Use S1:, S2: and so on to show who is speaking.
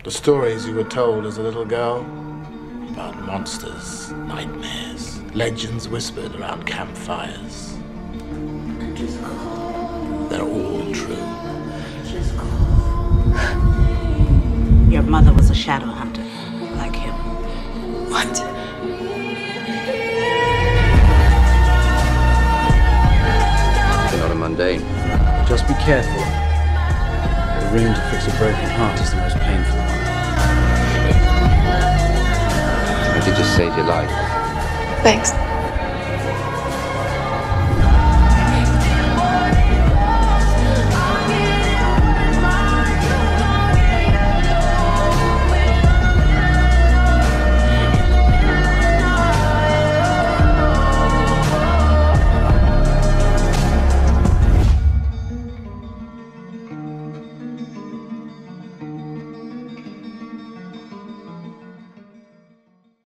S1: The stories you were told as a little girl about monsters, nightmares, legends whispered around campfires. They're all true.
S2: Your mother was a shadow hunter, like him.
S3: What?
S4: You're not a mundane.
S5: Just be careful. The ring to fix a broken heart is the most painful one.
S4: I did just save your life.
S3: Thanks.